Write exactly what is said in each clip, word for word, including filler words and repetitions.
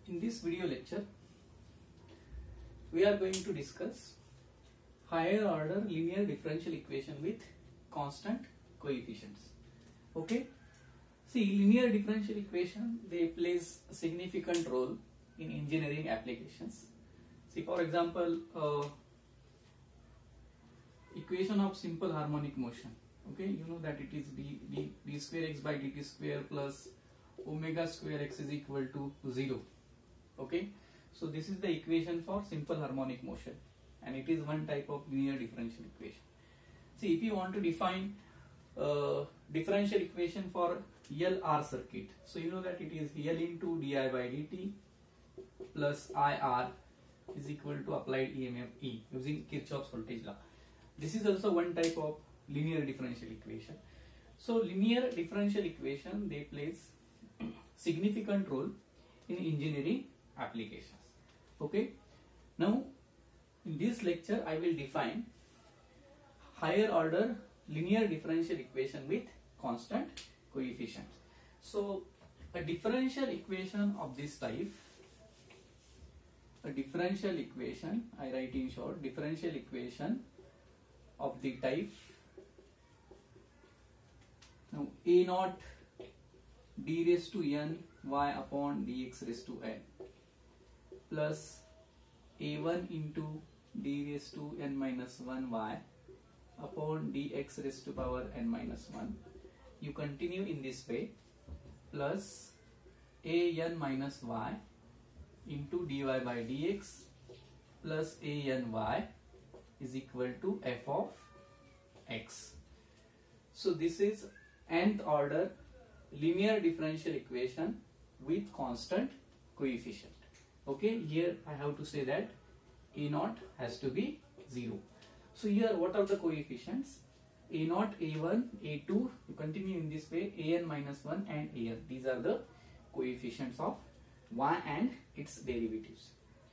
In this video lecture, we are going to discuss higher order linear differential equation with constant coefficients. Okay. See, linear differential equation, they plays a significant role in engineering applications. See, for example, uh, equation of simple harmonic motion. Okay, you know that it is d, d, d square x by dt square plus omega square x is equal to zero. Okay, so this is the equation for simple harmonic motion, and it is one type of linear differential equation. See, if you want to define uh, differential equation for L R circuit, so you know that it is L into di by dt plus I R is equal to applied E M F E using Kirchhoff's voltage law. This is also one type of linear differential equation. So linear differential equation, they plays significant role in engineering applications. Okay, now in this lecture I will define higher order linear differential equation with constant coefficients. So a differential equation of this type, a differential equation, I write in short, differential equation of the type, now a naught d raised to n y upon dx raised to n plus a one into d raised to n minus one y upon dx raised to power n minus one. You continue in this way, plus a n minus y into dy by dx plus a n y is equal to f of x. So this is nth order linear differential equation with constant coefficient. Okay, here I have to say that a naught has to be zero. So here what are the coefficients? A naught, a one, a two, you continue in this way, a n minus one and a n. These are the coefficients of y and its derivatives.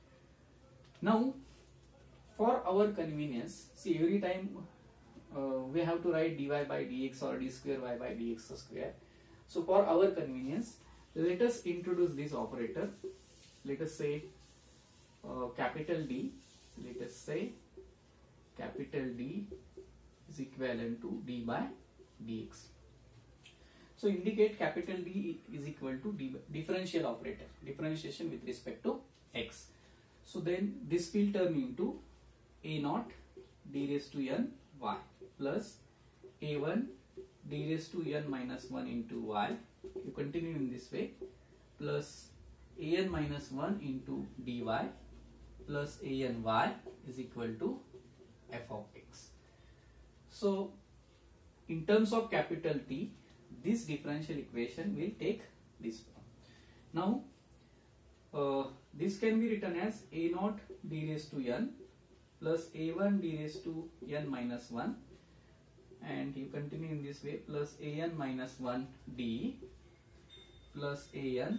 Now for our convenience, see, every time uh, we have to write dy by dx or d square y by dx square. So for our convenience, let us introduce this operator. Let us say uh, capital D, let us say capital D is equivalent to d by dx. So indicate capital D is equal to d differential operator, differentiation with respect to x. So then this will turn into a naught d raised to n y plus a one d raised to n minus one into y. You continue in this way, plus a n minus one into dy plus a n y is equal to f of x. So in terms of capital T, this differential equation will take this form. Now uh, this can be written as a naught d raised to n plus a one d raised to n minus one, and you continue in this way, plus a n minus one d plus a n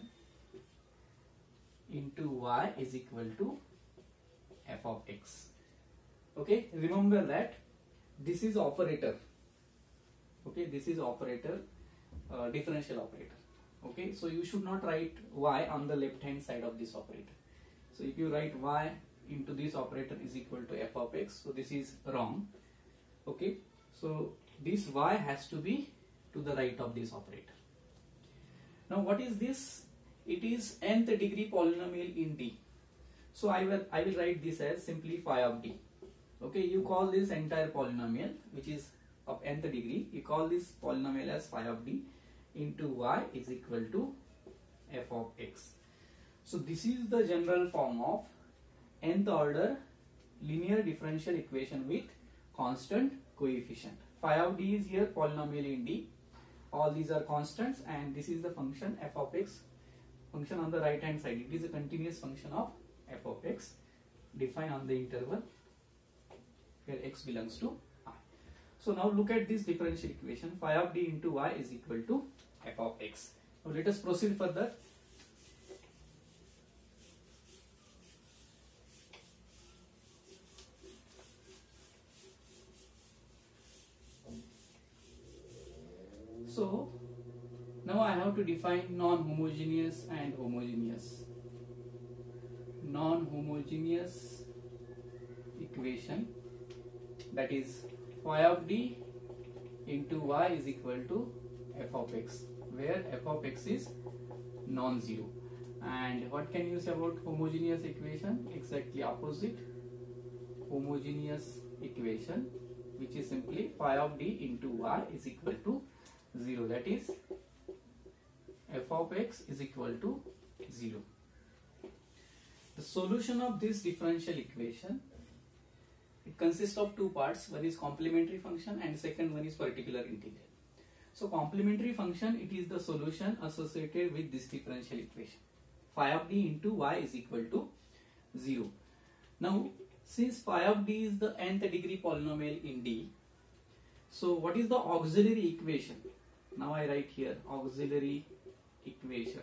into y is equal to f of x. Okay, remember that this is operator. Okay, this is operator, uh, differential operator. Okay, so you should not write y on the left hand side of this operator. So if you write y into this operator is equal to f of x, so this is wrong. Okay, so this y has to be to the right of this operator. Now what is this? It is nth degree polynomial in D. So I will I will write this as simply phi of D. Okay, you call this entire polynomial which is of nth degree, you call this polynomial as phi of D into y is equal to f of x. So this is the general form of nth order linear differential equation with constant coefficient. Phi of D is here polynomial in D. All these are constants, and this is the function f of x, function on the right hand side. It is a continuous function of f of x defined on the interval where x belongs to I. So now look at this differential equation, phi of D into y is equal to f of x. Now let us proceed further. So now I have to define non-homogeneous and homogeneous. non-homogeneous equation, that is phi of d into y is equal to f of x, where f of x is non-zero. And what can you say about homogeneous equation? Exactly opposite. Homogeneous equation, which is simply phi of d into y is equal to zero, that is f of x is equal to zero. The solution of this differential equation, it consists of two parts. One is complementary function and second one is particular integral. So complementary function, it is the solution associated with this differential equation. Phi of d into y is equal to zero. Now since phi of d is the nth degree polynomial in D, so what is the auxiliary equation? Now I write here auxiliary equation.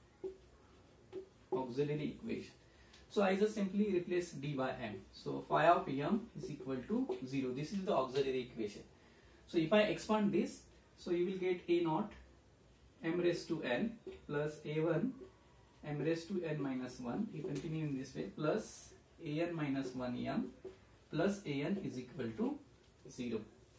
Auxiliary equation. So I just simply replace d by m. So phi of m is equal to zero. This is the auxiliary equation. So if I expand this, so you will get a naught m raised to n plus a one m raised to n minus one. You continue in this way, plus an minus one m plus an is equal to zero.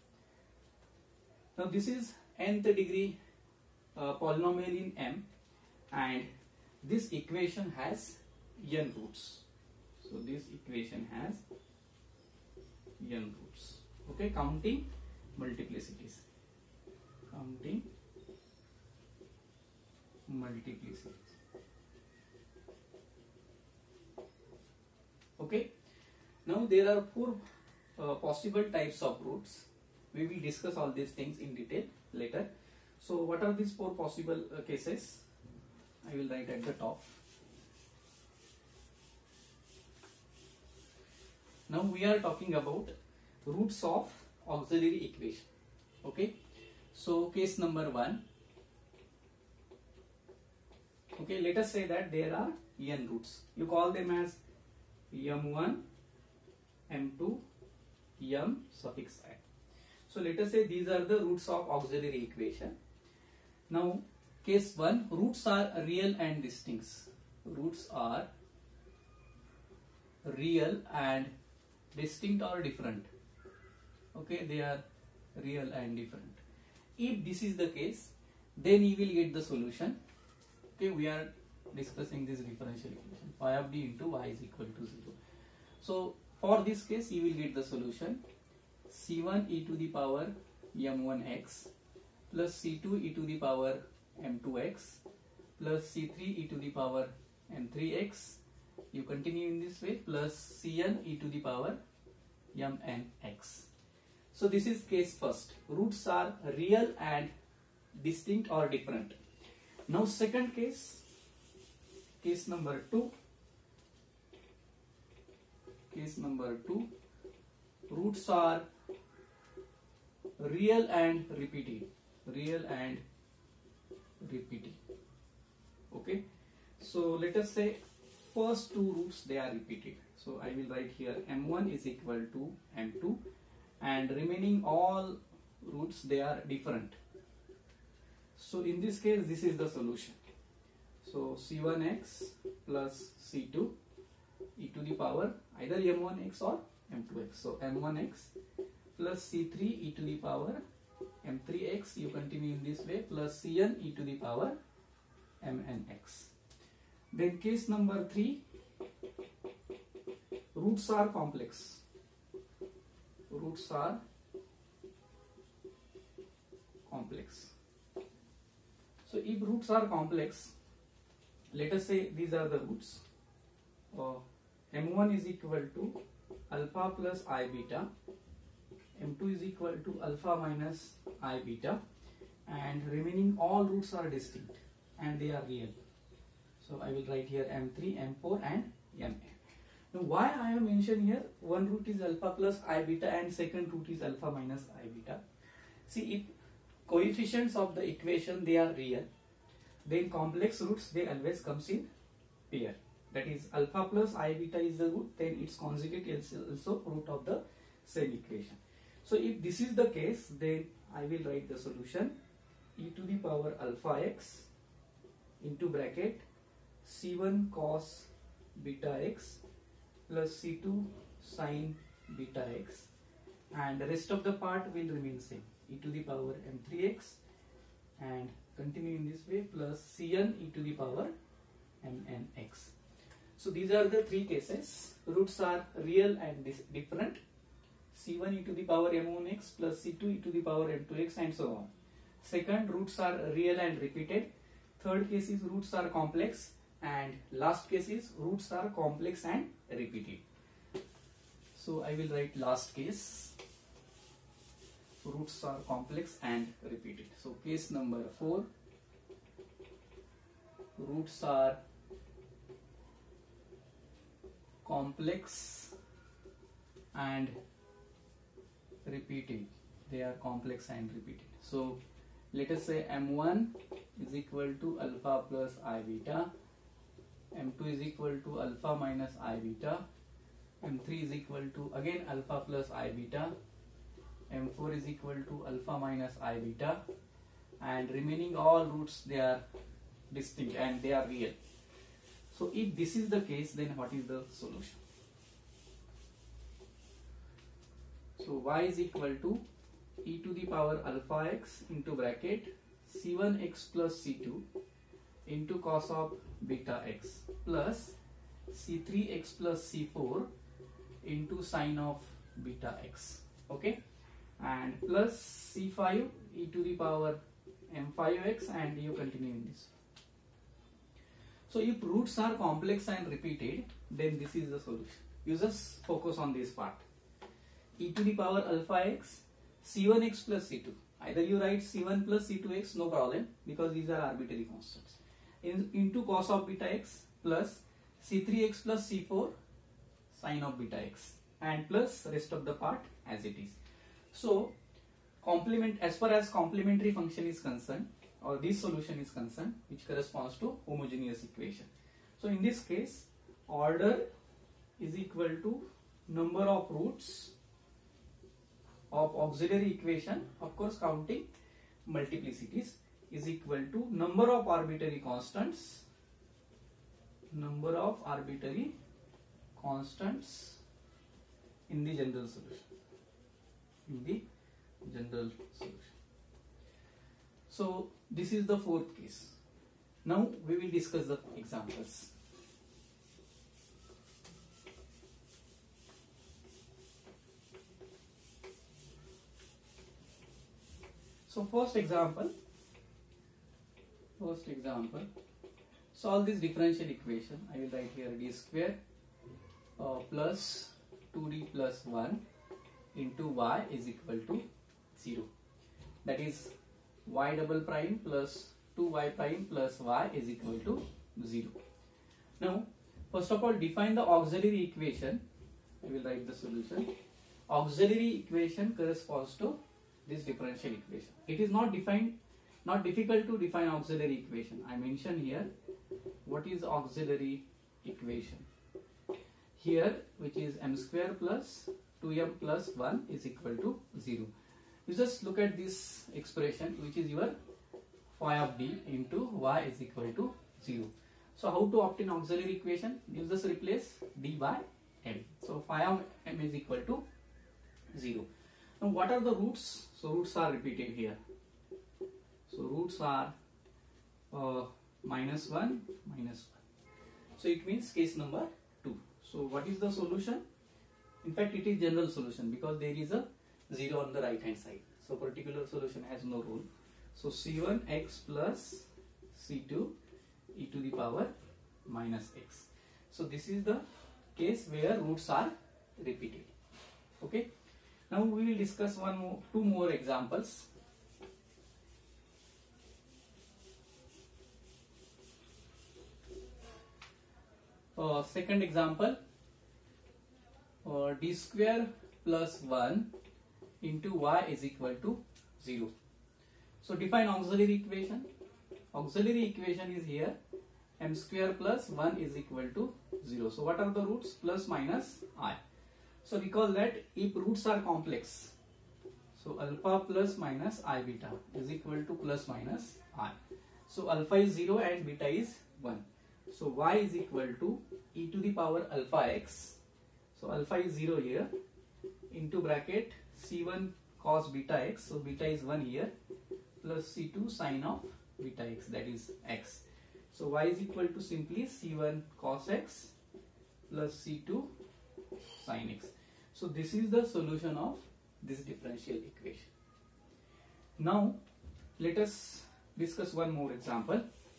Now this is nth degree uh, polynomial in M, and this equation has n roots. So this equation has n roots. Okay, counting multiplicities. Counting multiplicities. Okay, now there are four uh, possible types of roots. We will discuss all these things in detail later. So what are these four possible uh, cases? I will write at the top. Now we are talking about roots of auxiliary equation. Okay, so case number one. Okay, let us say that there are n roots. You call them as m one, m two, m suffix n. So let us say these are the roots of auxiliary equation. Now case one, roots are real and distinct. Roots are real and distinct or different. Okay, they are real and different. If this is the case, then you will get the solution. Okay, we are discussing this differential equation. Phi of d into y is equal to zero. So for this case, you will get the solution c one e to the power m one x plus c two e to the power m two x plus c three e to the power m three x. You continue in this way, plus cn e to the power mnx. So this is case first. Roots are real and distinct or different. Now second case, case number two. Case number two, roots are real and repeating. Real and repeating. Okay. So let us say first two roots, they are repeated. So I will write here m one is equal to m two, and remaining all roots, they are different. So in this case, this is the solution. So c one x plus c two e to the power either m one x or m two x. So m one x plus c three e to the power m three x, you continue in this way, plus cn e to the power mnx. Then case number three, roots are complex. Roots are complex. So if roots are complex, let us say these are the roots. Uh, m one is equal to alpha plus I beta, m two is equal to alpha minus I beta, and remaining all roots are distinct and they are real. So I will write here m three, m four and mn. Now why I have mentioned here one root is alpha plus I beta and second root is alpha minus I beta. See, if coefficients of the equation, they are real, then complex roots, they always comes in pair. That is, alpha plus I beta is the root, then its conjugate is also root of the same equation. So if this is the case, then I will write the solution e to the power alpha x into bracket c one cos beta x plus c two sine beta x, and the rest of the part will remain same, e to the power m three x, and continue in this way, plus cn e to the power mn x. So these are the three cases. Roots are real and different. c one e to the power m one x plus c two e to the power m two x, and so on. Second, roots are real and repeated. Third case is roots are complex, and last case is roots are complex and repeated. So I will write last case. Roots are complex and repeated. So case number four, roots are complex and repeated. They are complex and repeated. So let us say m one is equal to alpha plus I beta, m two is equal to alpha minus I beta, m three is equal to again alpha plus I beta, m four is equal to alpha minus I beta, and remaining all roots, they are distinct and they are real. So if this is the case, then what is the solution? So y is equal to e to the power alpha x into bracket c one x plus c two into cos of beta x plus c three x plus c four into sine of beta x. Okay, and plus c five e to the power m five x, and you continue in this. So if roots are complex and repeated, then this is the solution. You just focus on this part. E to the power alpha x, c one x plus c two. Either you write c one plus c two x, no problem, because these are arbitrary constants. In, into cos of beta x plus c three x plus c four sine of beta x, and plus rest of the part as it is. So complement, as far as complementary function is concerned, or this solution is concerned, which corresponds to homogeneous equation. So in this case, order is equal to number of roots of auxiliary equation, of course counting multiplicities, is equal to number of arbitrary constants, number of arbitrary constants in the general solution, in the general solution. So this is the fourth case. Now we will discuss the examples. So first example, first example, solve this differential equation. I will write here d square uh, plus two d plus one into y is equal to zero. That is y double prime plus two y prime plus y is equal to zero. Now, first of all, define the auxiliary equation. I will write the solution. Auxiliary equation corresponds to this differential equation. It is not defined, not difficult to define auxiliary equation. I mention here what is auxiliary equation. Here, which is m square plus two m plus one is equal to zero. You just look at this expression, which is your phi of d into y is equal to zero. So how to obtain auxiliary equation? You just replace d by m. So phi of m is equal to zero. Now what are the roots? So roots are repeated here. So roots are uh, minus one, minus one. So it means case number two. So what is the solution? In fact, it is general solution because there is a zero on the right hand side. So particular solution has no rule. So c one x plus c two e to the power minus x. So this is the case where roots are repeated. Okay. Now we will discuss one more, two more examples. Uh, second example, uh, d square plus one into y is equal to zero. So define auxiliary equation. Auxiliary equation is here, m square plus one is equal to zero. So what are the roots? Plus minus I. So recall that if roots are complex, so alpha plus minus I beta is equal to plus minus I. So alpha is zero and beta is one. So y is equal to e to the power alpha x. So alpha is zero here, into bracket c one cos beta x. So beta is one here, plus c two sine of beta x, that is x. So y is equal to simply c one cos x plus c two sin x. So this is the solution of this differential equation. Now let us discuss one more example.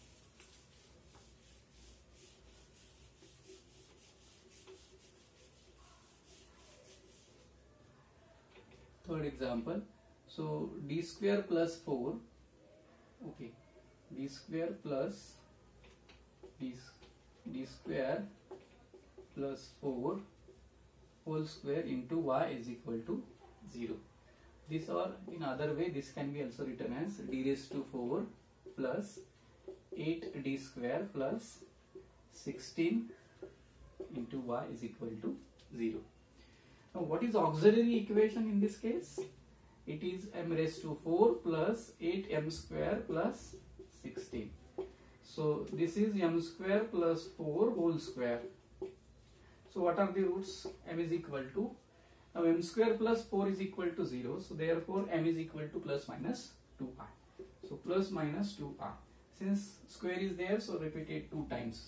Third example. So d square plus four, okay, d square plus d, d square plus four whole square into y is equal to zero. This, or in other way, this can be also written as d raised to four plus eight d square plus sixteen into y is equal to zero. Now what is auxiliary equation in this case? It is m raised to four plus eight m square plus sixteen. So this is m square plus four whole square. So what are the roots? M is equal to, now m square plus four is equal to zero. So therefore m is equal to plus minus two r. So plus minus two r. Since square is there, so repeat it two times.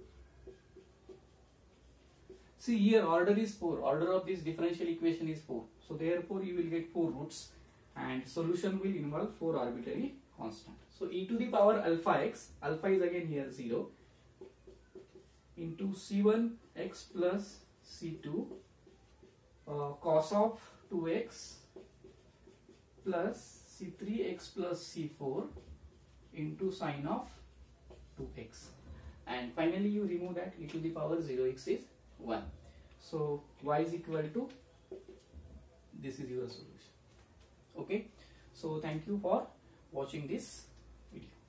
See here, order is four. Order of this differential equation is four. So therefore you will get four roots and solution will involve four arbitrary constant. So e to the power alpha x, alpha is again here zero, into c one x plus c two uh, cos of two x plus c three x plus c four into sine of two x, and finally you remove that, e to the power zero x is one. So y is equal to, this is your solution. Okay, so thank you for watching this video.